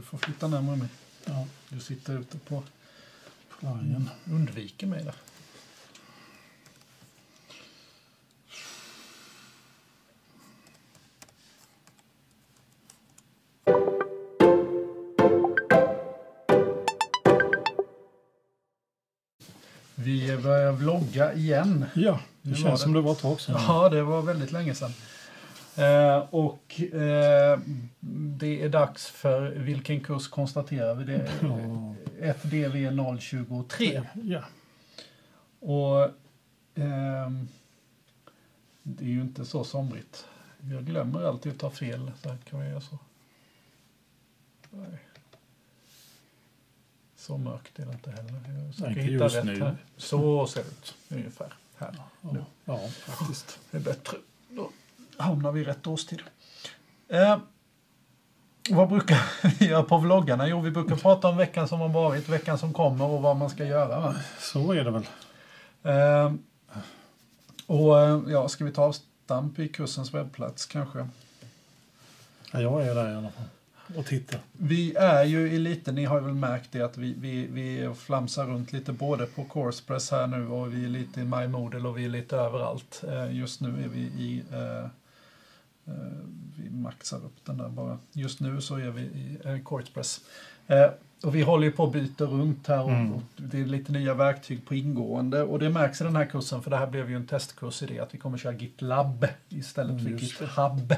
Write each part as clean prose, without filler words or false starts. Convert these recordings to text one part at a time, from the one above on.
får flytta närmare mig. Ja. Du sitter ute på Flygen. Undviker mig där. Vi börjar vlogga igen. Ja, det känns som det var ett tag sedan. Ja, det var väldigt länge sedan. Det är dags för vilken kurs konstaterar vi det? 1DV 023. Ja. Och det är ju inte så somrigt. Jag glömmer alltid att ta fel. Så här kan vi göra så. Nej. Så mörkt är det inte heller. Jag försöker hitta rätt nu. Här. Så ser det ut ungefär här nu. Ja, faktiskt. Det är bättre. Då hamnar vi i rätt årstid. Vad brukar vi göra på vloggarna? Jo, vi brukar prata om veckan som har varit, veckan som kommer och vad man ska göra. Va? Så är det väl. Ska vi ta avstamp i kursens webbplats kanske? Ja, jag är där i alla fall. Och titta. Vi är ju i lite, ni har väl märkt det att vi flamsar runt lite både på CoursePress här nu och vi är lite i MyMoodle och vi är lite överallt. Just nu är vi vi maxar upp den där bara. Just nu så är vi i CoursePress. Och vi håller ju på att byta runt här och det är lite nya verktyg på ingående och det märks i den här kursen för det här blev ju en testkurs i det att vi kommer köra GitLab istället för GitHub.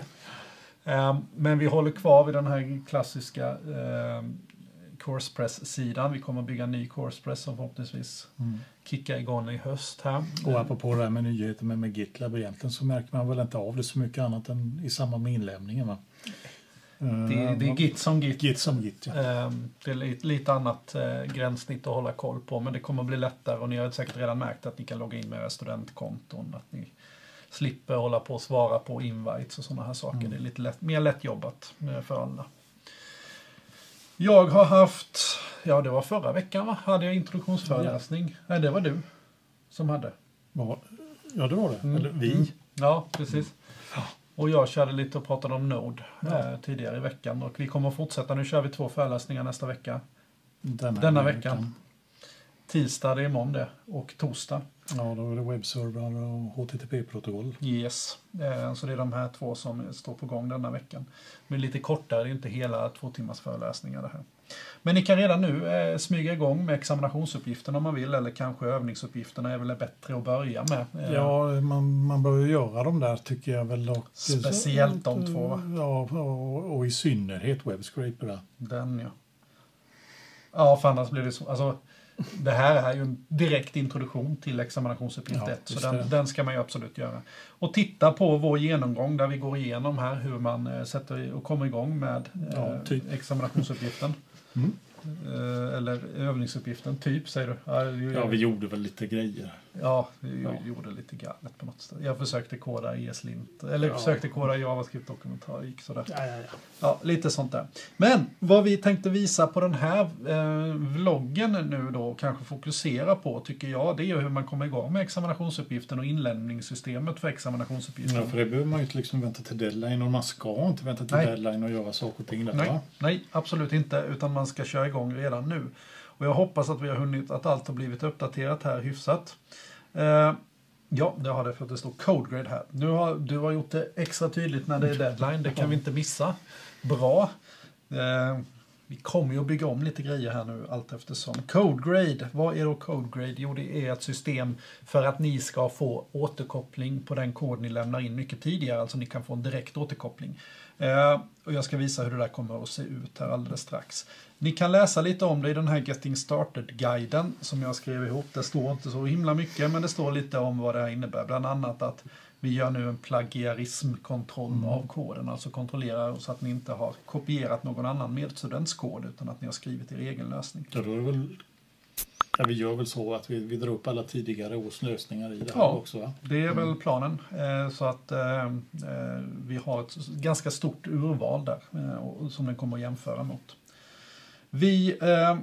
Men vi håller kvar vid den här klassiska CoursePress-sidan. Vi kommer bygga en ny CoursePress som förhoppningsvis kickar igång i höst här. Och apropå det här med nyheter med GitLab egentligen så märker man väl inte av det så mycket annat än i samband med inlämningen, va? Det är Git som Git. Git som Git, ja. Det är lite annat gränssnitt att hålla koll på men det kommer bli lättare och ni har säkert redan märkt att ni kan logga in med era studentkonton. Att ni slipper hålla på och svara på invites och sådana här saker. Det är lite mer lättjobbat för alla. Jag har haft, det var förra veckan va? Hade jag introduktionsföreläsning. Nej, det var du som hade. Ja, det var det. Eller vi. Ja, precis. Och jag körde lite och pratade om Node tidigare i veckan. Och vi kommer att fortsätta. Nu kör vi 2 föreläsningar nästa vecka. Denna veckan. Tisdag, det är måndag. Och torsdag. Ja, då är det webbserver och HTTP-protokoll. Yes. Så det är de här 2 som står på gång denna veckan. Men lite kortare, det är inte hela 2 timmars föreläsningar det här. Men ni kan redan nu smyga igång med examinationsuppgifterna om man vill. Eller kanske övningsuppgifterna är väl bättre att börja med. Ja, man bör ju göra dem där tycker jag väl. Och speciellt de 2 va? Ja, och i synnerhet WebScraper. Den ja. Ja, för annars blir det så. Alltså, det här är ju en direkt introduktion till examinationsuppgift 1. Så den ska man ju absolut göra. Och titta på vår genomgång där vi går igenom här hur man sätter och kommer igång med examinationsuppgiften. Eller övningsuppgiften, typ, säger du? Ja, vi gjorde väl lite grejer. Ja, vi gjorde lite galet på något sätt. Jag försökte koda ESLint, eller försökte koda JavaScript-dokumentar, gick sådär. Ja, lite sånt där. Men vad vi tänkte visa på den här vloggen nu då, kanske fokusera på, tycker jag, det är hur man kommer igång med examinationsuppgiften och inlämningssystemet för examinationsuppgiften. Ja, för det behöver man ju inte liksom vänta till deadline och man ska inte vänta till deadline och göra saker och ting där. Nej, absolut inte, utan man ska köra igång redan nu. Och jag hoppas att vi har hunnit, att allt har blivit uppdaterat här hyfsat. Ja, det har det för att det står CodeGrade här. Nu har du har gjort det extra tydligt när det är deadline. Det kan vi inte missa. Bra. Vi kommer ju att bygga om lite grejer här nu allt eftersom. CodeGrade, vad är då CodeGrade? Jo, det är ett system för att ni ska få återkoppling på den kod ni lämnar in mycket tidigare. Alltså ni kan få en direkt återkoppling. Och jag ska visa hur det där kommer att se ut här alldeles strax. Ni kan läsa lite om det i den här Getting Started-guiden som jag skrev ihop. Det står inte så himla mycket, men det står lite om vad det här innebär. Bland annat att vi gör nu en plagiarismkontroll av koden. Alltså kontrollerar så att ni inte har kopierat någon annan medstudents kod utan att ni har skrivit er egen lösning. Ja, då är det väl... Ja, vi gör väl så att vi drar upp alla tidigare års lösningar i det här också, va? Det är väl planen. Så att vi har ett ganska stort urval där som den kommer att jämföra mot. Vi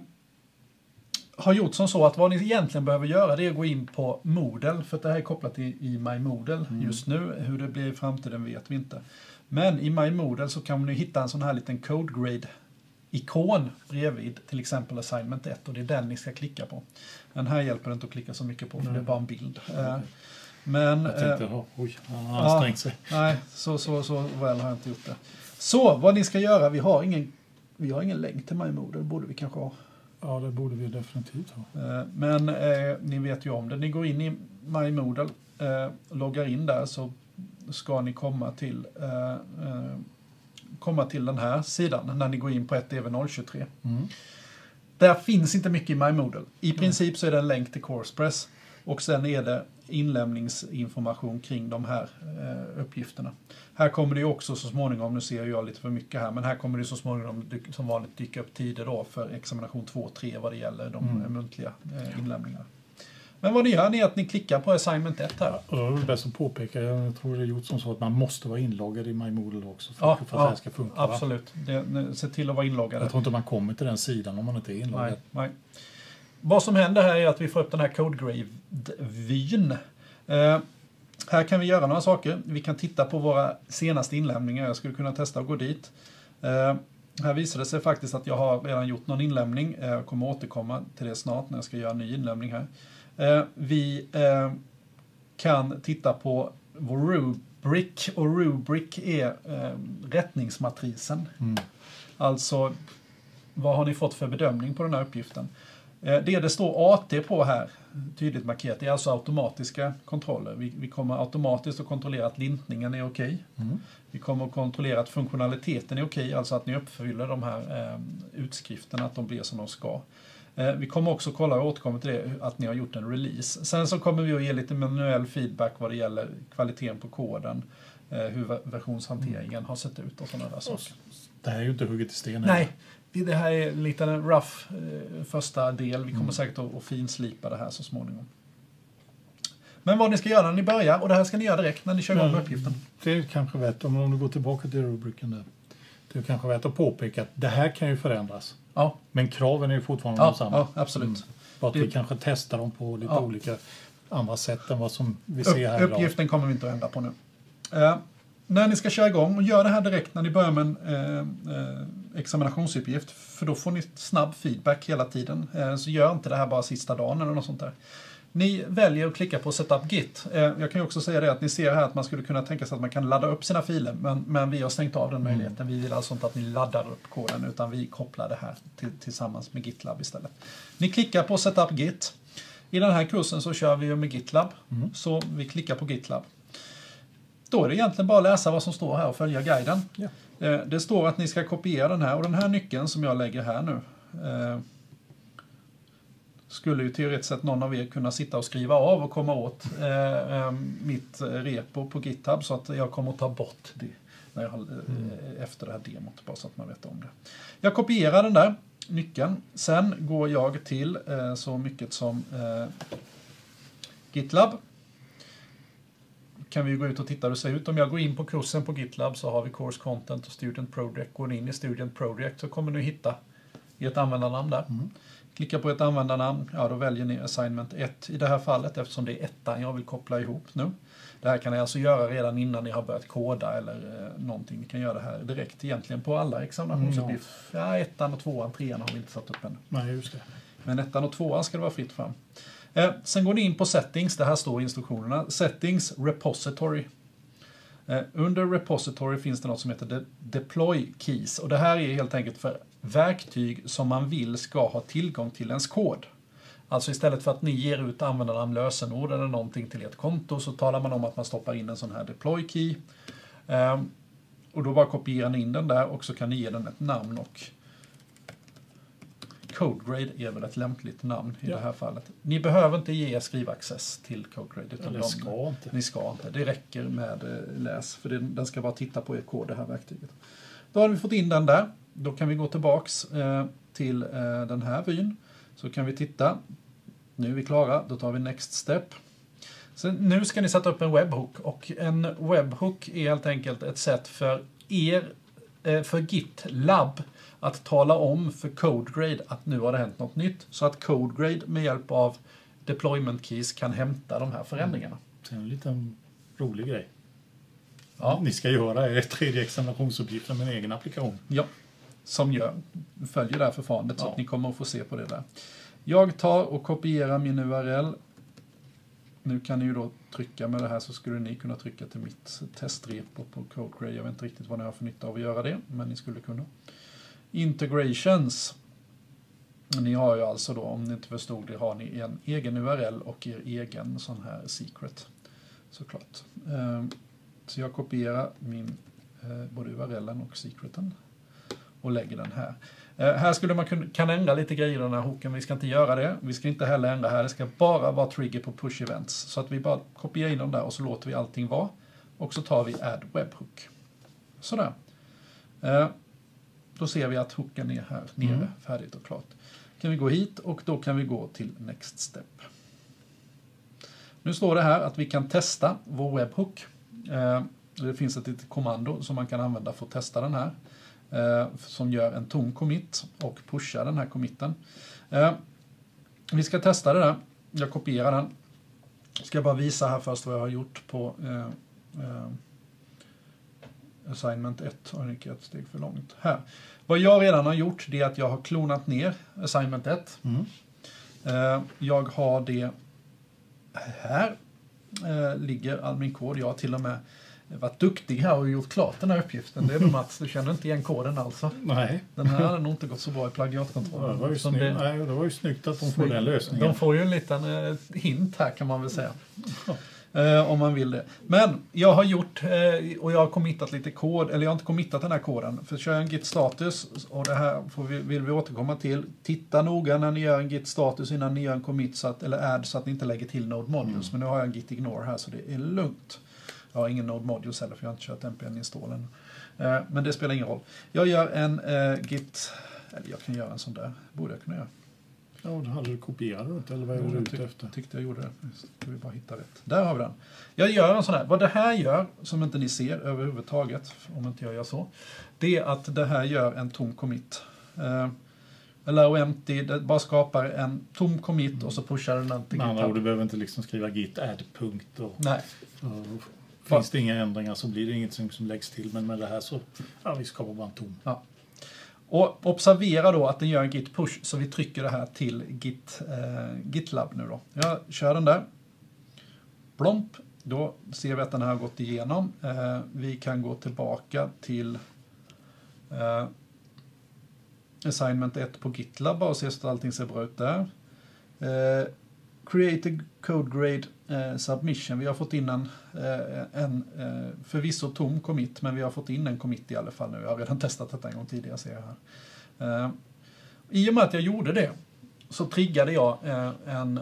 har gjort som så att vad ni egentligen behöver göra det är att gå in på Moodle. För att det här är kopplat i MyMoodle just nu. Hur det blir i framtiden vet vi inte. Men i MyMoodle så kan ni hitta en sån här liten CodeGrade ikon bredvid till exempel assignment 1 och det är den ni ska klicka på. Den här hjälper det inte att klicka så mycket på för det är bara en bild. Men, jag tänkte, oj, han har ansträngt sig. Nej, så väl har jag inte gjort det. Så, vad ni ska göra, vi har ingen länk till MyMoodle, borde vi kanske ha. Ja, det borde vi definitivt ha. Men ni vet ju om det. Ni går in i MyMoodle, loggar in där så ska ni komma till den här sidan när ni går in på 1EV023. Där finns inte mycket i MyMoodle. I princip så är det en länk till CoursePress och sen är det inlämningsinformation kring de här uppgifterna. Här kommer det ju också så småningom, nu ser jag lite för mycket här, men här kommer det så småningom som vanligt dyka upp tider då för examination 2 och 3 vad det gäller de muntliga inlämningarna. Men vad ni gör är att ni klickar på assignment 1 här. Ja, det är bäst att påpeka, jag tror det är gjort som så att man måste vara inloggad i MyMoodle också för att det här ska funka. Absolut, se till att vara inloggad. Jag tror inte man kommer till den sidan om man inte är inloggad. Nej. Vad som händer här är att vi får upp den här CodeGrade-vyn. Här kan vi göra några saker. Vi kan titta på våra senaste inlämningar. Jag skulle kunna testa att gå dit. Här visar det sig faktiskt att jag har redan gjort någon inlämning. Jag kommer återkomma till det snart när jag ska göra en ny inlämning här. Vi kan titta på vår rubric. Och rubric är rättningsmatrisen. Alltså, vad har ni fått för bedömning på den här uppgiften? Det står AT på här, tydligt markerat, det är alltså automatiska kontroller. Vi kommer automatiskt att kontrollera att lintningen är okej. Vi kommer att kontrollera att funktionaliteten är okej, alltså att ni uppfyller de här utskrifterna, att de blir som de ska. Vi kommer också kolla och återkomma till det, att ni har gjort en release. Sen så kommer vi att ge lite manuell feedback vad det gäller kvaliteten på koden, hur versionshanteringen har sett ut och sådana där saker. Det här är ju inte hugget i sten. Nej. Det här är lite en rough första del. Vi kommer säkert att finslipa det här så småningom. Men vad ni ska göra när ni börjar, och det här ska ni göra direkt när ni kör igång med uppgiften. Det är kanske värt, om du går tillbaka till rubriken där, det är kanske värt att påpeka att det här kan ju förändras. Ja. Men kraven är ju fortfarande de samma. Ja, absolut. Bara att vi kanske testar dem på lite olika andra sätt än vad som vi ser här idag. Uppgiften kommer vi inte att ändra på nu. När ni ska köra igång, och gör det här direkt när ni börjar med en examinationsuppgift, för då får ni snabb feedback hela tiden. Så gör inte det här bara sista dagen eller något sånt där. Ni väljer att klicka på Setup Git. Jag kan ju också säga det att ni ser här att man skulle kunna tänka sig att man kan ladda upp sina filer, men vi har stängt av den möjligheten. Vi vill alltså inte att ni laddar upp koden, utan vi kopplar det här tillsammans med GitLab istället. Ni klickar på Setup Git. I den här kursen så kör vi ju med GitLab, så vi klickar på GitLab. Då är det egentligen bara att läsa vad som står här och följa guiden. Ja. Det står att ni ska kopiera den här, och den här nyckeln som jag lägger här nu skulle ju teoretiskt sett någon av er kunna sitta och skriva av och komma åt mitt repo på GitHub, så att jag kommer att ta bort det när jag, efter det här demot, bara så att man vet om det. Jag kopierar den där nyckeln, sen går jag till så mycket som GitLab. Kan vi gå ut och titta hur det ser ut. Om jag går in på kursen på GitLab så har vi Course Content och Student Project. Går in i Student Project så kommer ni hitta ert användarnamn där. Klicka på ett användarnamn, ja då väljer ni assignment 1 i det här fallet, eftersom det är ettan jag vill koppla ihop nu. Det här kan ni alltså göra redan innan ni har börjat koda eller någonting. Ni kan göra det här direkt egentligen på alla examinationsuppgifter. Ja, ettan och tvåan, trean har vi inte satt upp ännu. Nej, just det. Men ettan och tvåan ska det vara fritt fram. Sen går ni in på Settings, det här står i instruktionerna. Settings, Repository. Under Repository finns det något som heter Deploy Keys. Och det här är helt enkelt för verktyg som man vill ska ha tillgång till ens kod. Alltså istället för att ni ger ut användarnamn, lösenord eller någonting till ert konto, så talar man om att man stoppar in en sån här Deploy Key. Och då bara kopierar ni in den där, och så kan ni ge den ett namn, och CodeGrade är väl ett lämpligt namn i det här fallet. Ni behöver inte ge skrivaccess till CodeGrade. Utan ni ska inte. Det räcker med läs, för den ska bara titta på er kod, det här verktyget. Då har vi fått in den där. Då kan vi gå tillbaks till den här vyn. Så kan vi titta. Nu är vi klara. Då tar vi next step. Så nu ska ni sätta upp en webhook. Och en webhook är helt enkelt ett sätt för er, för GitLab, att tala om för CodeGrade att nu har det hänt något nytt, så att CodeGrade med hjälp av deployment keys kan hämta de här förändringarna. Det är en liten rolig grej. Ja. Ni ska göra er tredje examinationsuppgift med en egen applikation. Ja, följer det här förfarandet, så att ni kommer att få se på det där. Jag tar och kopierar min URL. Nu kan ni ju då trycka med det här, så skulle ni kunna trycka till mitt testrepo på CodeGrade. Jag vet inte riktigt vad ni har för nytta av att göra det, men ni skulle kunna. Integrations. Ni har ju alltså då, om ni inte förstod det, har ni en egen URL och er egen sån här secret. Såklart. Så jag kopierar min både URLen och secreten och lägger den här. Här skulle man kan ändra lite grejer i den här hooken. Vi ska inte göra det. Vi ska inte heller ändra här. Det ska bara vara trigger på push events. Så att vi bara kopierar in dem där och så låter vi allting vara. Och så tar vi add webhook. Sådär. Då ser vi att hooken är här nere. Färdigt och klart. Kan vi gå hit och då kan vi gå till next step. Nu står det här att vi kan testa vår webhook. Det finns ett litet kommando som man kan använda för att testa den här. Som gör en tom commit och pushar den här committen. Vi ska testa det där. Jag kopierar den. Ska bara visa här först vad jag har gjort på assignment 1. Har inte ett steg för långt. Här. Vad jag redan har gjort, det är att jag har klonat ner assignment 1. Jag har det här. Ligger all min kod. Jag har till och med varit duktig här och gjort klart den här uppgiften. Det är då Mats, du känner inte igen koden alltså. Nej. Den här hade nog inte gått så bra i plagiatkontrollen. Det var ju snyggt att de får den lösningen. De får ju en liten hint här kan man väl säga. Om man vill det. Men jag har gjort och jag har committat lite kod, eller jag har inte committat den här koden. För kör jag en git status, och det här vill vi återkomma till. Titta noga när ni gör en git status innan ni gör en commit eller add så att ni inte lägger till node modules. Men nu har jag en git ignore här så det är lugnt. Jag har ingen node modules heller för jag har inte kört npm-installen. Men det spelar ingen roll. Jag gör en git, eller jag kan göra en sån där, borde jag kunna göra. Ja, då hade du kopierat inte, eller vad är du ute efter? Tyckte jag gjorde det. Ska vi bara hitta rätt. Där har vi den. Jag gör en sån här. Vad det här gör, som inte ni ser överhuvudtaget, om inte jag gör så, det är att det här gör en tom commit. Allow empty, det bara skapar en tom commit och så pushar den till GitHub. Du behöver inte liksom skriva git add punkt och... Nej. Finns det inga ändringar så blir det inget som läggs till, men med det här så, vi skapar bara en tom. Ja. Och observera då att den gör en git push, så vi trycker det här till GitLab nu då. Jag kör den där. Blomp. Då ser vi att den här har gått igenom. Vi kan gå tillbaka till assignment 1 på GitLab och se så att allting ser bra ut där. Create a CodeGrade submission. Vi har fått in en förvisso tom commit, men vi har fått in en commit i alla fall nu. Jag har redan testat detta en gång tidigare, ser jag här. I och med att jag gjorde det så triggade jag en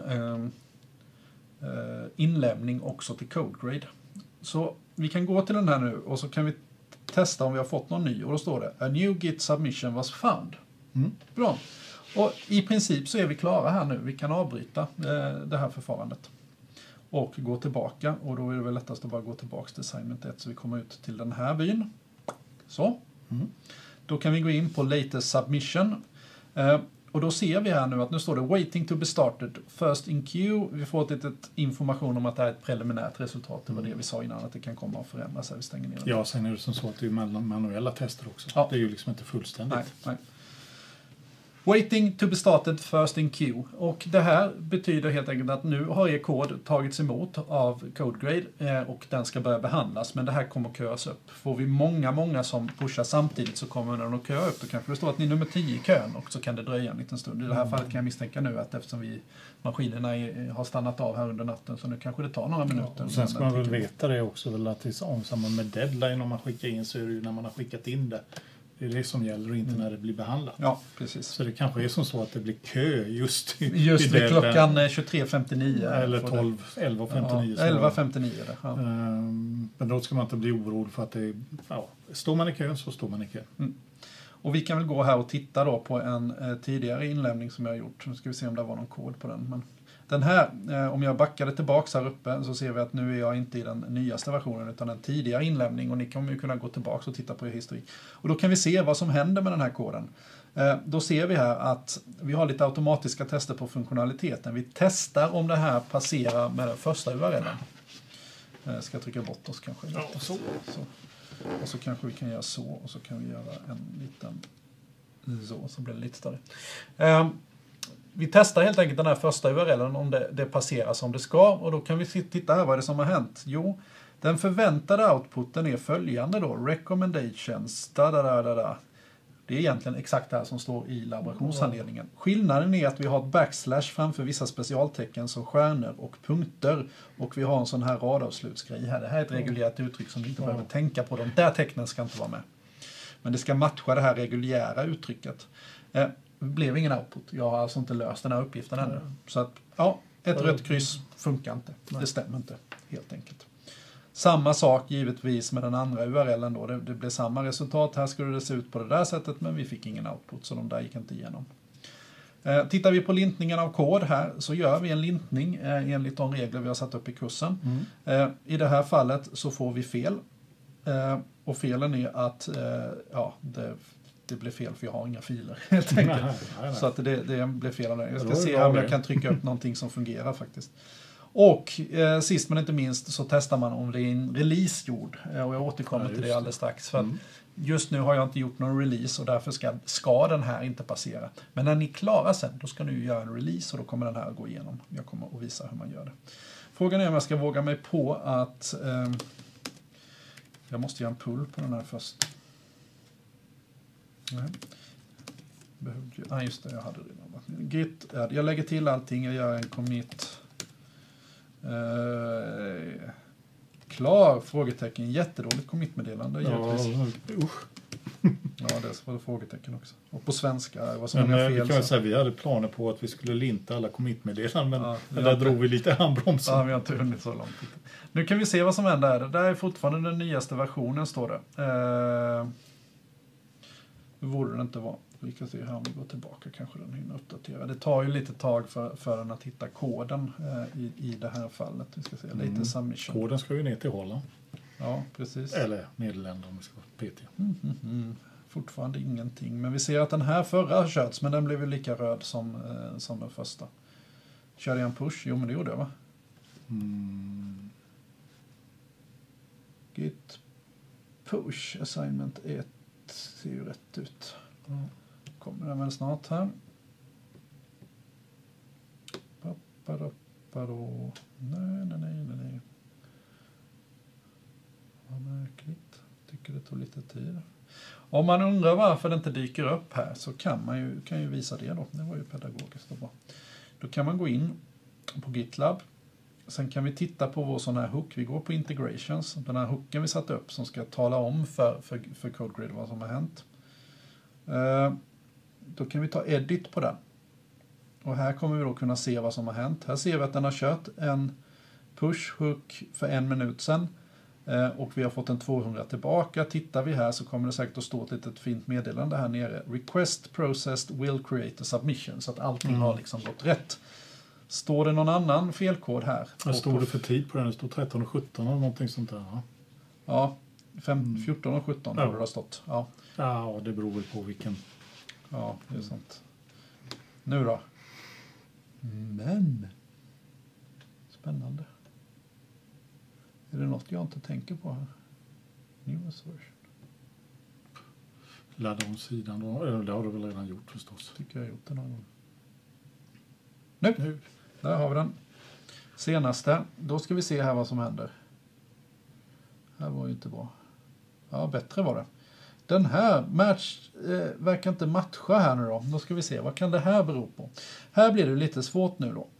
inlämning också till CodeGrade. Så vi kan gå till den här nu och så kan vi testa om vi har fått någon ny. Och då står det: A new git submission was found. Bra. Och i princip så är vi klara här nu. Vi kan avbryta det här förfarandet. Och gå tillbaka. Och då är det väl lättast att bara gå tillbaka till assignment 1. Så vi kommer ut till den här byn. Så. Då kan vi gå in på latest submission. Och då ser vi här nu att nu står det waiting to be started. First in queue. Vi får ett litet information om att det är ett preliminärt resultat. Det var det vi sa innan, att det kan komma att förändras. Vi stänger ner den. Ja, sen är det som så att det är manuella tester också. Ja. Det är ju liksom inte fullständigt. Nej. Waiting to be started first in queue. Och det här betyder helt enkelt att nu har er kod tagits emot av CodeGrade och den ska börja behandlas. Men det här kommer att köas upp. Får vi många som pushar samtidigt så kommer den att köa upp. Då kanske det står att ni är nummer 10 i kön och så kan det dröja en liten stund. I det här fallet kan jag misstänka nu att eftersom maskinerna har stannat av här under natten så nu kanske det tar några minuter. Ja, och sen ska man väl veta det också väl att det är samma med deadline om man skickar in så är det ju när man har skickat in det. Det är det som gäller och inte när det blir behandlat. Ja, precis. Så det kanske är som så att det blir kö just vid klockan 23.59. Eller 11.59. Ja, 11.59. Ja. Men då ska man inte bli orolig för att står man i kön så står man i kön. Och vi kan väl gå här och titta då på en tidigare inlämning som jag har gjort. Nu ska vi se om det var någon kod på den. Men den här, om jag backade tillbaka här uppe så ser vi att nu är jag inte i den nyaste versionen utan en tidigare inlämning och ni kommer ju kunna gå tillbaka och titta på er historik. Och då kan vi se vad som händer med den här koden. Då ser vi här att vi har lite automatiska tester på funktionaliteten. Vi testar om det här passerar med den första URLen. Ska jag trycka bort oss kanske? Ja, så. Och så kanske vi kan göra så och så kan vi göra en liten Så blir det lite större. Vi testar helt enkelt den här första URLen om det passerar som det ska. Och då kan vi titta här vad är det som har hänt. Jo, den förväntade outputen är följande då. Recommendations. Det är egentligen exakt det här som står i laborationshandledningen. Skillnaden är att vi har ett backslash framför vissa specialtecken som stjärnor och punkter. Och vi har en sån här radavslutsgrej här. Det här är ett reguljärt uttryck som vi inte behöver tänka på. De där tecknen ska inte vara med. Men det ska matcha det här reguljära uttrycket. Det blev ingen output. Jag har alltså inte löst den här uppgiften ännu. Så att, ja, ett rött kryss funkar inte. Det stämmer inte, helt enkelt. Samma sak givetvis med den andra URLen då. Det blev samma resultat. Här skulle det se ut på det där sättet, men vi fick ingen output, så de där gick inte igenom. Tittar vi på lintningen av kod här så gör vi en lintning enligt de regler vi har satt upp i kursen. I det här fallet så får vi fel. Och felen är att det blev fel för jag har inga filer helt enkelt. Nej. Så att det blev fel av det. Jag ska se om jag kan trycka upp någonting som fungerar faktiskt. Och sist men inte minst så testar man om det är en release gjord. Och jag återkommer till det alldeles strax. För att just nu har jag inte gjort någon release och därför ska den här inte passera. Men när ni klarar sen, då ska ni göra en release och då kommer den här gå igenom. Jag kommer att visa hur man gör det. Frågan är om jag ska våga mig på att jag måste göra en pull på den här först. Just det, jag hade det. Git, jag lägger till allting, jag gör en commit. Klar, frågetecken, jättedåligt commit-meddelande. Ja, det var frågetecken också. Och på svenska, vad som är fel. Vi kan säga vi hade planer på att vi skulle linta alla commit-meddelanden, men där drog vi lite handbromsen. Ja, vi har inte hunnit så långt. Nu kan vi se vad som händer. Det där är fortfarande den nyaste versionen, står det. Det borde det inte vara. Vi kan se här om vi går tillbaka, kanske den hinner uppdatera. Det tar ju lite tag för den att hitta koden i det här fallet. Vi ska se, lite submission. Koden ska ju ner till Holland. Ja, precis. Eller Nederländerna om vi ska vara PT. Fortfarande ingenting. Men vi ser att den här förra har körts, men den blev ju lika röd som den första. Körde jag en push? Jo, men det gjorde jag, va? Git push assignment 1 ser ju rätt ut. Kommer den väl snart här. Nej. Vad märkligt. Tycker det tog lite tid. Om man undrar varför det inte dyker upp här så kan ju visa det då. Det var ju pedagogiskt och bra. Då kan man gå in på GitLab. Sen kan vi titta på vår sån här hook. Vi går på integrations. Den här hooken vi satt upp som ska tala om för CodeGrid vad som har hänt. Då kan vi ta edit på den. Och här kommer vi då kunna se vad som har hänt. Här ser vi att den har kört en push hook för 1 minut sedan. Och vi har fått en 200 tillbaka. Tittar vi här så kommer det säkert att stå ett litet fint meddelande här nere. Request processed will create a submission. Så att allting har liksom gått rätt. Står det någon annan felkod här? Vad står det för tid på den? Det står 13 och 17 eller någonting sånt där. Ja, 14 och 17 borde det ha stått. Ja, det beror väl på vilken. Ja, det är sant. Nu då? Men. Spännande. Är det något jag inte tänker på här? Newest version. Ladda om sidan då. Det har du väl redan gjort förstås. Tycker jag har gjort det någon gång. Nu. Där har vi den. Senaste. Då ska vi se här vad som händer. Här var ju inte bra. Ja, bättre var det. Den här verkar inte matcha här nu då. Då ska vi se, vad kan det här bero på? Här blir det lite svårt nu då.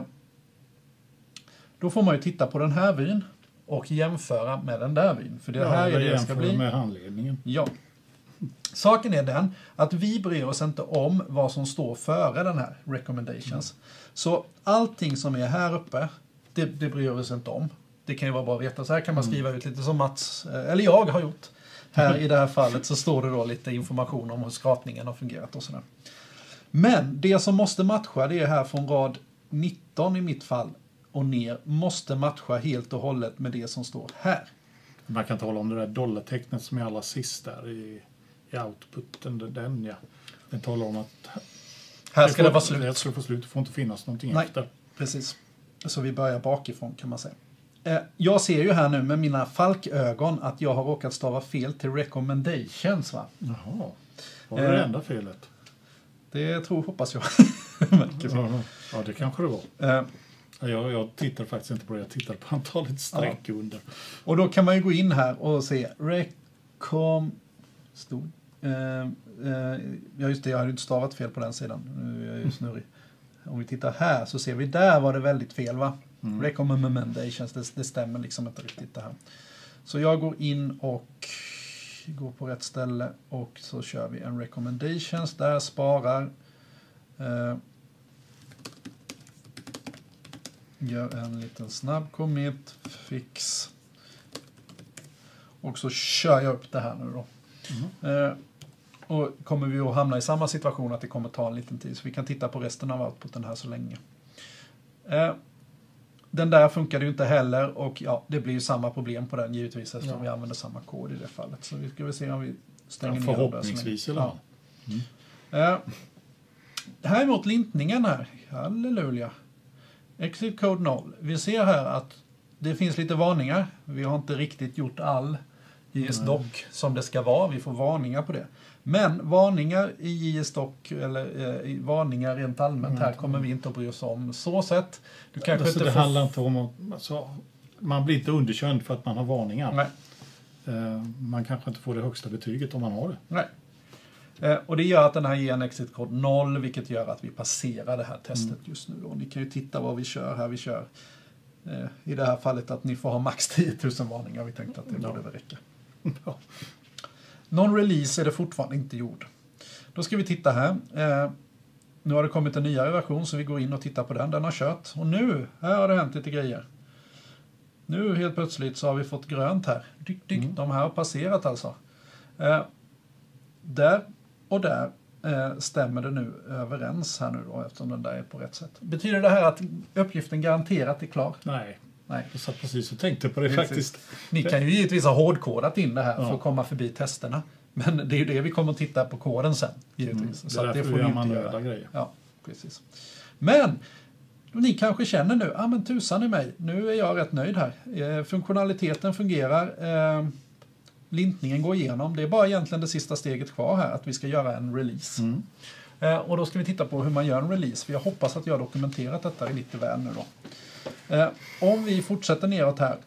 Då får man ju titta på den här vyn och jämföra med den där vyn. För det här är det ska bli. Med handledningen. Ja. Saken är den att vi bryr oss inte om vad som står före den här recommendations. Så allting som är här uppe, det bryr vi oss inte om. Det kan ju vara bra att veta. Så här kan man skriva ut lite som Mats, eller jag har gjort. Här i det här fallet så står det då lite information om hur skrapningen har fungerat och sådär. Men det som måste matcha, det är här från rad 19 i mitt fall och ner, måste matcha helt och hållet med det som står här. Man kan tala om det där dollartecknet som är allra sist där i outputen. Den talar om att här ska det vara slut. Det ska få slut, det får inte finnas någonting efter. Precis. Så vi börjar bakifrån kan man säga. Jag ser ju här nu med mina falkögon att jag har råkat stava fel till recommendations, va? Jaha. Var det enda felet? Det hoppas jag. Ja, det kanske det var. Jag tittar faktiskt inte på det. Jag tittar på antalet streck under. Och då kan man ju gå in här och se ja just det, jag har ju inte stavat fel på den sidan. Nu är jag ju snurrig. Om vi tittar här så ser vi där var det väldigt fel, va? Recommendations, det stämmer liksom inte riktigt det här. Så jag går in och går på rätt ställe och så kör vi en recommendations där, sparar. Gör en liten snabb commit, fix. Och så kör jag upp det här nu då. Och kommer vi att hamna i samma situation att det kommer ta en liten tid. Så vi kan titta på resten av outputen här så länge. Den där funkar ju inte heller. Och ja, det blir ju samma problem på den givetvis. Eftersom vi använder samma kod i det fallet. Så vi ska väl se om vi stänger ner den där. Förhoppningsvis eller här mot lintningen här. Halleluja. Exit code 0. Vi ser här att det finns lite varningar. Vi har inte riktigt gjort all JSDoc som det ska vara. Vi får varningar på det. Men varningar i JSDoc eller varningar rent allmänt här kommer vi inte att bry oss om. Så sett. Du kanske alltså, inte det handlar inte om att man blir inte underkänd för att man har varningar. Nej. Man kanske inte får det högsta betyget om man har det. Nej. Och det gör att den här ger en exit code 0, vilket gör att vi passerar det här testet just nu. Och ni kan ju titta vad vi kör här. Vi kör i det här fallet att ni får ha max 10 000 varningar. Vi tänkte att det borde väl räcka. Non-release är det fortfarande inte gjord. Då ska vi titta här. Nu har det kommit en nyare version så vi går in och tittar på den. Den har kört. Och nu, här har det hänt lite grejer. Nu helt plötsligt så har vi fått grönt här. De här har passerat alltså. Där och där stämmer det nu överens här nu då eftersom den där är på rätt sätt. Betyder det här att uppgiften garanterat är klar? Nej. Nej. Jag satt precis och tänkte på det faktiskt. Ni kan ju givetvis ha hårdkodat in det här för att komma förbi testerna. Men det är ju det vi kommer att titta på koden sen. Givetvis. Så det får vi inte göra. Grejer. Ja, precis. Men ni kanske känner nu, men tusan i mig, nu är jag rätt nöjd här. Funktionaliteten fungerar. Lintningen går igenom. Det är bara egentligen det sista steget kvar här, att vi ska göra en release. Och då ska vi titta på hur man gör en release. För jag hoppas att jag har dokumenterat detta lite väl nu då. Om vi fortsätter neråt här.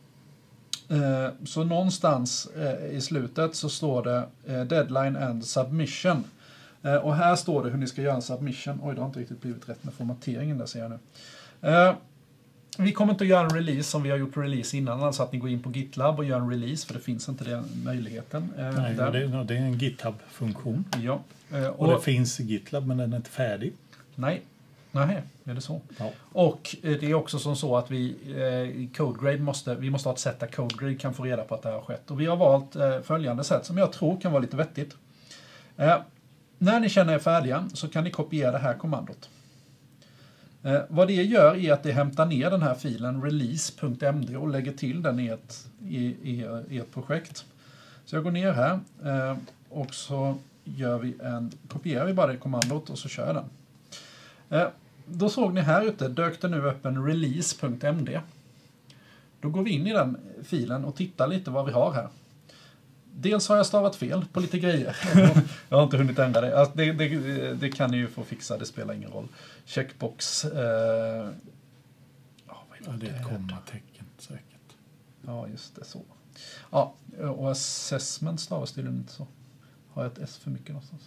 Så någonstans i slutet så står det deadline and submission. Och här står det hur ni ska göra en submission. Oj, det har inte riktigt blivit rätt med formateringen där ser jag nu. Vi kommer inte att göra en release som vi har gjort release innan. Alltså att ni går in på GitLab och gör en release. För det finns inte den möjligheten. Nej, det är en GitHub-funktion. Ja. Och det finns i GitLab men den är inte färdig. Nej, är det så? Ja. Och det är också som så att vi i CodeGrade måste ha ett sätt där CodeGrade kan få reda på att det har skett. Och vi har valt följande sätt som jag tror kan vara lite vettigt. När ni känner er färdiga så kan ni kopiera det här kommandot. Vad det gör är att det hämtar ner den här filen release.md och lägger till den i ett projekt. Så jag går ner här och så kopierar vi bara det kommandot och så kör jag den. Då såg ni här ute, dök det nu upp en release.md. Då går vi in i den filen och tittar lite vad vi har här. Dels har jag stavat fel på lite grejer. Jag har inte hunnit ändra det. Alltså det kan ni ju få fixa, det spelar ingen roll. Checkbox. Det är ett kommatecken säkert. Ja, just det så. Ja, och assessment stavas tydligen inte så. Har jag ett S för mycket någonstans?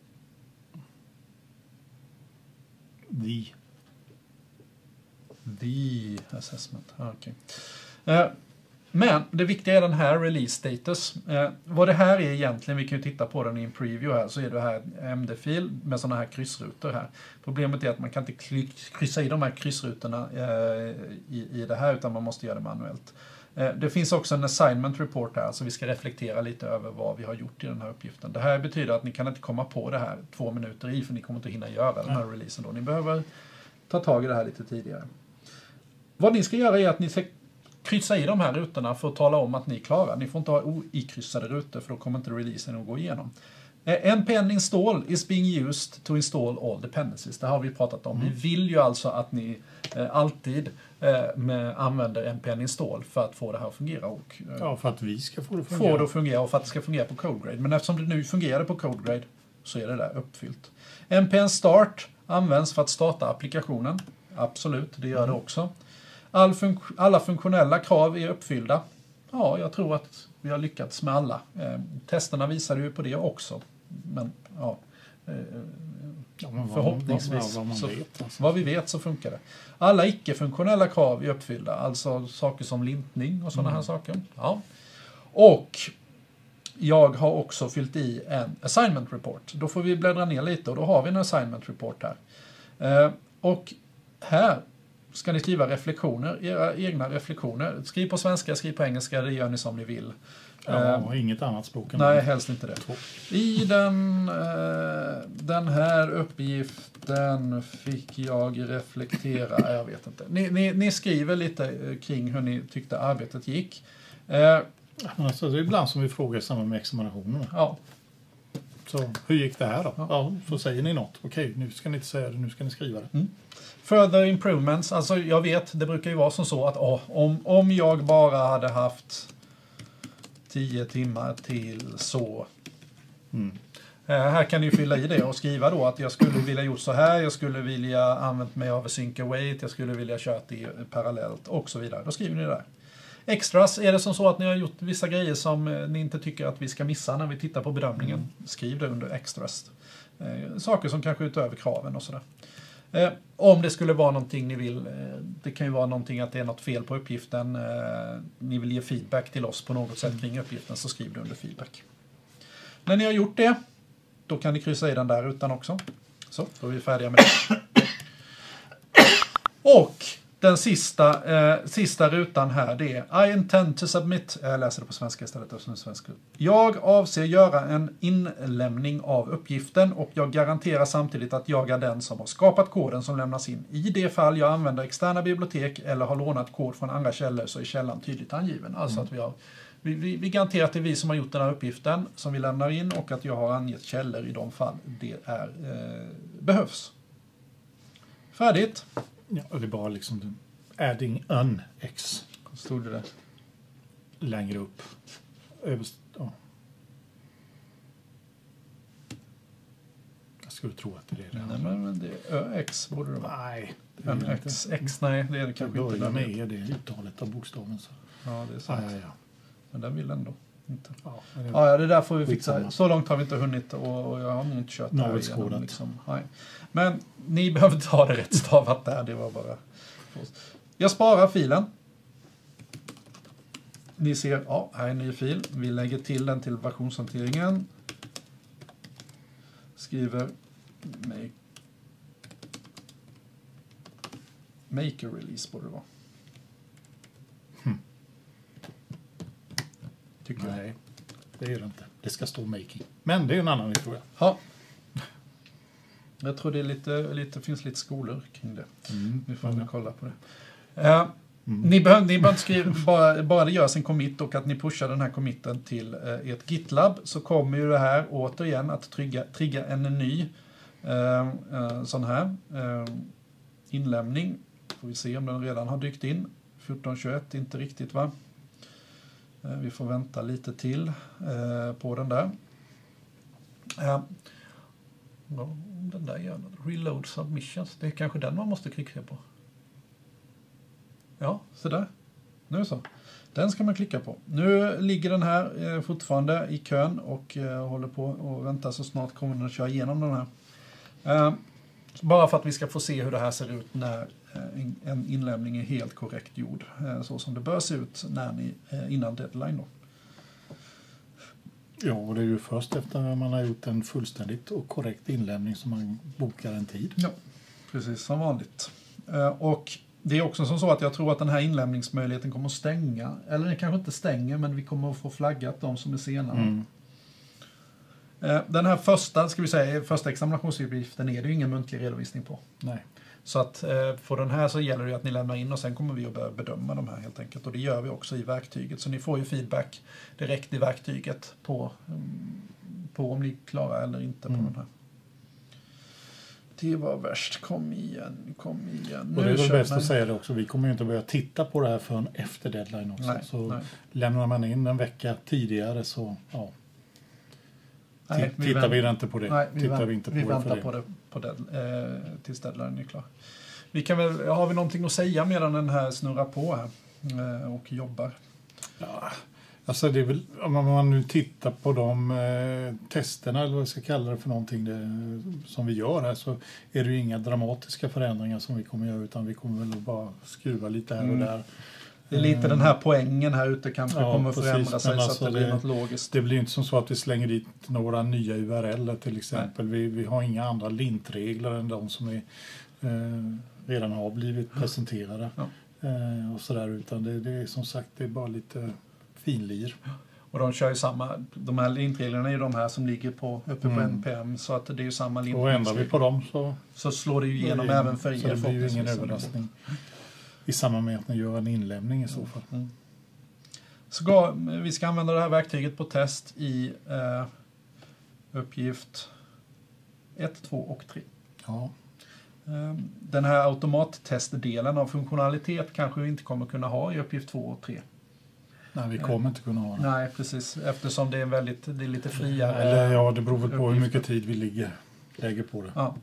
The assessment. Okej. Men det viktiga är den här release status. Vad det här är egentligen, vi kan ju titta på den i en preview här, så är det här MD-fil med sådana här kryssrutor här. Problemet är att man kan inte kryssa i de här kryssrutorna i det här, utan man måste göra det manuellt. Det finns också en assignment report här, så vi ska reflektera lite över vad vi har gjort i den här uppgiften. Det här betyder att ni kan inte komma på det här 2 minuter i, för ni kommer inte hinna göra den här releasen då. Ni behöver ta tag i det här lite tidigare. Vad ni ska göra är att ni ska kryssa i de här rutorna för att tala om att ni är klara. Ni får inte ha oikryssade rutor, för då kommer inte releasen att gå igenom. npm install is being used to install all dependencies. Det har vi pratat om. Vi vill ju alltså att ni alltid använder npm install för att få det här att fungera. Och, för att vi ska få det att fungera. Och för att det ska fungera på CodeGrade. Men eftersom det nu fungerade på CodeGrade så är det där uppfyllt. NPN Start används för att starta applikationen. Absolut, det gör det också. Alla funktionella krav är uppfyllda. Ja, jag tror att vi har lyckats med alla. Testerna visar ju på det också. Men ja, förhoppningsvis. Vad vi vet så funkar det. Alla icke-funktionella krav är uppfyllda. Alltså saker som lintning och sådana här saker. Ja. Och jag har också fyllt i en assignment report. Då får vi bläddra ner lite och då har vi en assignment report här. Och här ska ni skriva reflektioner, era egna reflektioner. Skriv på svenska, skriv på engelska, det gör ni som ni vill. Ja, inget annat språk än nej, helst inte det. I den här uppgiften fick jag reflektera, jag vet inte. Ni skriver lite kring hur ni tyckte arbetet gick. Alltså, det är ibland som vi frågar i samband med examinationen. Ja. Så hur gick det här då? Ja, så säger ni något. Okej, nu ska ni inte säga det, nu ska ni skriva det. Further improvements, alltså jag vet, det brukar ju vara som så att om jag bara hade haft 10 timmar till så. Här kan ni fylla i det och skriva då att jag skulle vilja gjort så här, jag skulle vilja använt mig av sync await, jag skulle vilja kört det parallellt och så vidare. Då skriver ni det där. Extras, är det som så att ni har gjort vissa grejer som ni inte tycker att vi ska missa när vi tittar på bedömningen, skriv det under extras. Saker som kanske utöver kraven och sådär. Om det skulle vara någonting ni vill, det kan ju vara någonting att det är något fel på uppgiften, ni vill ge feedback till oss på något sätt kring uppgiften, så skriv det under feedback. När ni har gjort det, då kan ni kryssa i den där rutan också. Så, då är vi färdiga med det. Och den sista rutan här, det är I intend to submit. Jag läser det på svenska istället. Jag avser göra en inlämning av uppgiften och jag garanterar samtidigt att jag är den som har skapat koden som lämnas in. I det fall jag använder externa bibliotek eller har lånat kod från andra källor så är källan tydligt angiven. Alltså att vi garanterar att det är vi som har gjort den här uppgiften som vi lämnar in och att jag har angett källor i de fall det behövs. Färdigt. Ja, det är bara liksom adding an x. Stod det där? Längre upp. Ja. Jag skulle tro att det är det. Nej, men det är ÖX borde det vara. Nej. X, nej, det är det kanske inte. Börjar med det uttalet av bokstaven. Så. Ja, det är sant. Ja. Men den vill ändå inte. Ja, det där får vi fixa. Så långt har vi inte hunnit och jag har nog inte kört där igenom. Liksom. Men ni behöver inte ha det rätt stavat där. Det var bara... Jag sparar filen. Ni ser, här är en ny fil. Vi lägger till den till versionshanteringen. Skriver make a release borde det vara. Tycker nej, det är det inte. Det ska stå making. Men det är en annan historia. Ja. Jag tror det är finns lite skolor kring det. Vi får väl kolla på det. Ni behöver inte skriva, bara det görs en commit och att ni pushar den här committen till ert GitLab, så kommer ju det här återigen att trigga en ny sån här inlämning. Får vi se om den redan har dykt in. 1421, inte riktigt va? Vi får vänta lite till på den där. Den där gör reload submissions. Det är kanske den man måste klicka på. Ja, så där. Nu så. Den ska man klicka på. Nu ligger den här fortfarande i kön och håller på och väntar, så snart kommer den att köra igenom den här. Bara för att vi ska få se hur det här ser ut när en inlämning är helt korrekt gjord. Så som det bör se ut innan deadline då. Ja, och det är ju först efter man har gjort en fullständigt och korrekt inlämning som man bokar en tid. Ja, precis som vanligt. Och det är också som så att jag tror att den här inlämningsmöjligheten kommer att stänga. Eller den kanske inte stänger, men vi kommer att få flaggat de som är sena. Den här första examinationsuppgiften är det ju ingen muntlig redovisning på. Nej. Så att för den här så gäller det att ni lämnar in och sen kommer vi att börja bedöma de här helt enkelt. Och det gör vi också i verktyget. Så ni får ju feedback direkt i verktyget på om ni klarar eller inte på den här. Det var värst. Kom igen. Och det är väl bäst att säga det också. Vi kommer ju inte börja titta på det här förrän efter deadline också. Nej. Lämnar man in en vecka tidigare så, ja. Nej, Tittar vi inte på det? Nej, vi väntar på det tills deadline är klar. Har vi någonting att säga medan den här snurrar på här och jobbar? Ja, alltså det är väl, om man nu tittar på de testerna eller vad jag ska kalla det för någonting som vi gör här, så är det ju inga dramatiska förändringar som vi kommer göra, utan vi kommer väl bara skruva lite här och där. Det är lite den här poängen här ute kanske kommer förändra sig, alltså så att det blir något logiskt. Det blir inte som så att vi slänger dit några nya URL till exempel. Vi har inga andra lintregler än de som är, redan har blivit presenterade. Ja. Och sådär, utan det är som sagt, det är bara lite finlir. Och de kör ju de här lintreglerna är ju de här som ligger uppe på NPM, så att det är ju samma lintregler. Och ändrar vi på dem så slår det ju igenom även för er. Så det blir ju ingen överraskning i samband med att ni gör en inlämning i så fall. Så vi ska använda det här verktyget på test i uppgift 1, 2 och 3. Ja. Den här automattestdelen av funktionalitet kanske vi inte kommer kunna ha i uppgift 2 och 3. Nej, vi kommer inte kunna ha det. Nej, precis. Eftersom det är lite friare. Eller ja, det beror väl på hur mycket tid vi lägger på det. Ja.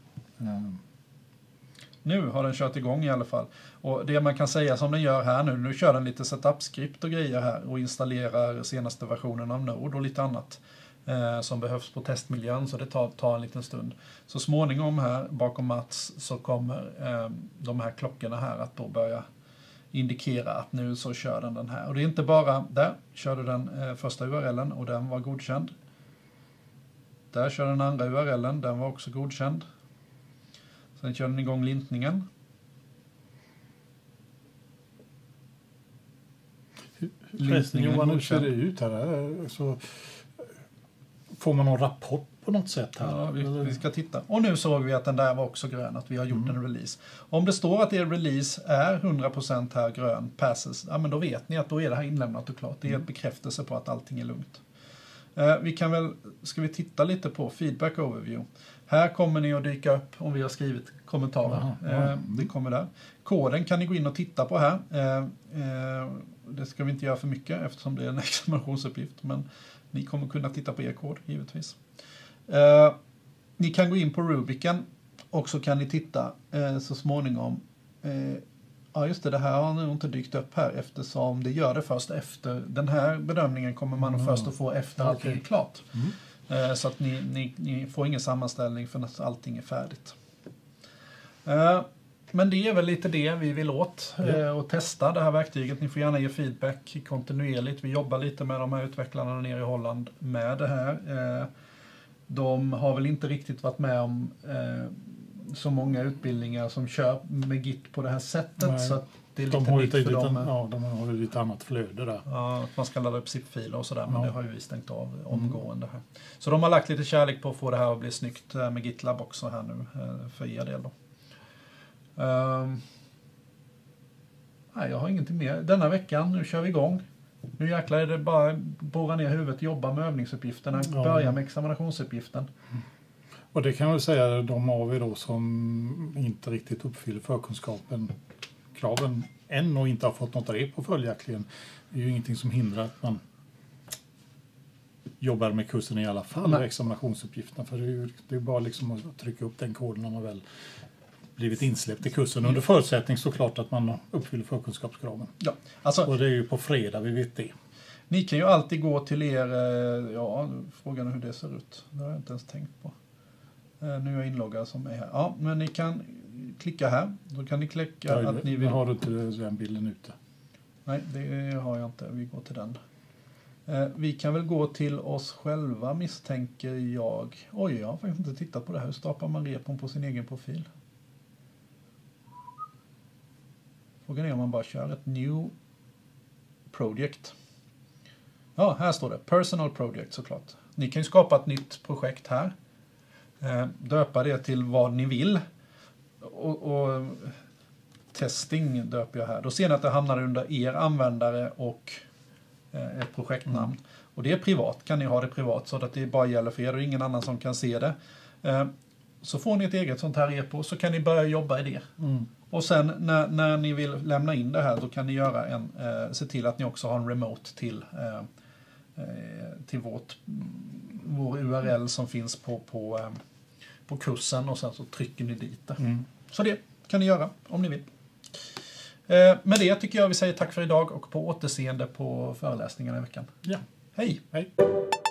Nu har den kört igång i alla fall. Och det man kan säga som den gör här nu kör den lite setup-skript och grejer här och installerar senaste versionen av Node och lite annat som behövs på testmiljön, så det tar en liten stund. Så småningom här bakom Mats så kommer de här klockorna här att då börja indikera att nu så kör den här. Och det är inte bara, där körde den första URLen och den var godkänd. Där kör den andra URLen, den var också godkänd. Sen kör den igång lintningen. Förresten Johan, hur ser det ut här? Så får man någon rapport på något sätt här? Ja, vi ska titta. Och nu såg vi att den där var också grön, att vi har gjort en release. Om det står att er release är 100% här grön, passes, ja men då vet ni att då är det här inlämnat och klart. Det är en bekräftelse på att allting är lugnt. Ska vi titta lite på feedback overview. Här kommer ni att dyka upp om vi har skrivit kommentarer. Det kommer där. Koden kan ni gå in och titta på här. Det ska vi inte göra för mycket eftersom det är en examinationsuppgift, men ni kommer kunna titta på er kod givetvis. Ni kan gå in på Rubicen och så kan ni titta så småningom. Ja just det här har nog inte dykt upp här eftersom det gör det först efter. Den här bedömningen kommer man först att få efter allting är klart. Så att ni får ingen sammanställning förrän allting är färdigt. Men det är väl lite det vi vill åt och testa det här verktyget. Ni får gärna ge feedback kontinuerligt. Vi jobbar lite med de här utvecklarna nere i Holland med det här. De har väl inte riktigt varit med om så många utbildningar som kör med Git på det här sättet. Nej. Så att det är lite nytt för dem. Ja, de har ju lite annat flöde där. Ja, man ska ladda upp zip-filer och sådär, men det har ju vi stängt av omgående här. Så de har lagt lite kärlek på att få det här att bli snyggt med GitLab också här nu för er del då. Nej, jag har ingenting mer. Denna veckan, nu kör vi igång. Nu jäklar är det bara borra ner huvudet, jobba med övningsuppgifterna, börja med examinationsuppgiften. Och det kan jag väl säga, de av er då som inte riktigt uppfyller kraven än och inte har fått något rep på följaktligen. Det är ju ingenting som hindrar att man jobbar med kursen i alla fall, examinationsuppgifterna. För det är bara liksom att trycka upp den koden när man väl blivit insläppt i kursen. Under förutsättning såklart att man uppfyller förkunskapskraven. Ja, alltså, och det är ju på fredag, vi vet det. Ni kan ju alltid gå till er, frågan hur det ser ut. Det har jag inte ens tänkt på. Nu är jag inloggad som är här. Ja, men ni kan klicka här. Då kan ni klicka att ni vill. Har du inte den bilden ute? Nej, det har jag inte. Vi går till den. Vi kan väl gå till oss själva, misstänker jag. Oj, jag har faktiskt inte tittat på det här. Hur stapar man repon på sin egen profil? Frågan är om man bara kör ett new project. Ja, här står det. Personal project såklart. Ni kan ju skapa ett nytt projekt här. Döpa det till vad ni vill. Och testing döper jag här. Då ser ni att det hamnar under er användare och ett projektnamn. Och det är privat. Kan ni ha det privat så att det bara gäller för er och ingen annan som kan se det. Så får ni ett eget sånt här repo så kan ni börja jobba i det. Och sen när ni vill lämna in det här då kan ni göra se till att ni också har en remote till till vår URL som finns på kursen och sen så trycker ni dit det. Så det kan ni göra om ni vill. Med det tycker jag vi säger tack för idag och på återseende på föreläsningarna i veckan. Ja. Hej! Hej!